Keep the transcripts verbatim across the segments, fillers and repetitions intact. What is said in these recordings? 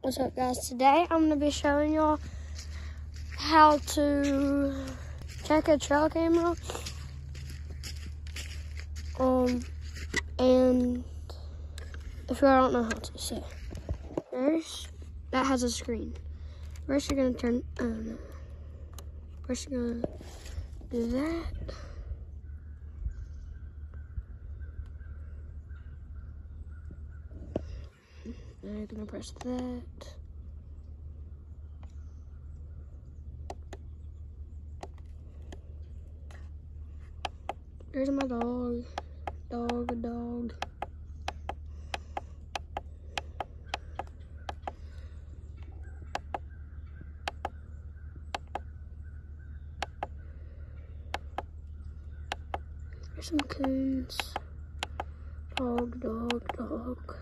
What's up, guys? Today I'm gonna be showing y'all how to check a trail camera. Um, and if you don't know how to, so first that has a screen. First you're gonna turn. Oh no. First you're gonna do that. Now you're gonna press that. There's my dog. Dog, dog. There's some coons. Dog, dog, dog.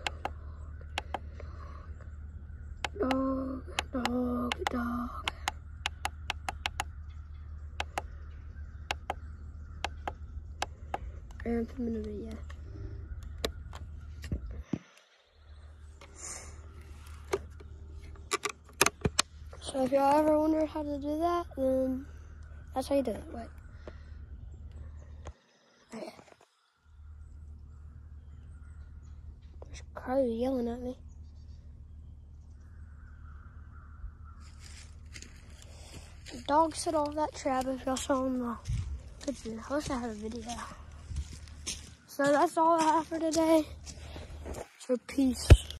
Dog, dog, dog. And put them in the video. So if y'all ever wondered how to do that, then that's how you do it. Wait. Okay. There's crows yelling at me. The dog set off that trap if y'all saw in the video. I wish I had a video. So that's all I have for today. So peace.